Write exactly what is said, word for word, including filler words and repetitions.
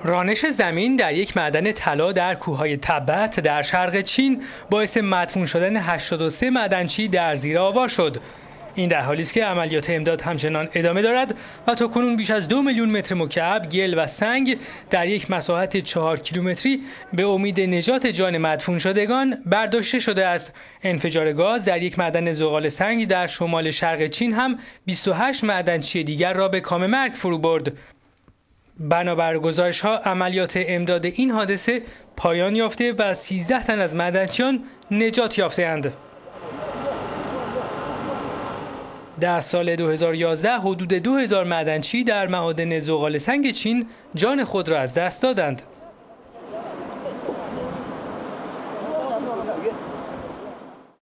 رانش زمین در یک معدن طلا در کوههای تبت در شرق چین باعث مدفون شدن هشتاد و سه معدنچی در زیر آوار شد. این در حالی است که عملیات امداد همچنان ادامه دارد و تاکنون بیش از دو میلیون متر مکعب گل و سنگ در یک مساحت چهار کیلومتری به امید نجات جان مدفون شدگان برداشته شده است. انفجار گاز در یک معدن زغال سنگ در شمال شرق چین هم بیست و هشت معدنچی دیگر را به کام مرگ فرو برد. بنابر گزارش‌ها عملیات امداد این حادثه پایان یافته و سیزده تن از معدنچیان نجات یافته‌اند. در سال دو هزار و یازده حدود دو هزار معدنچی در معادن زغال سنگ چین جان خود را از دست دادند.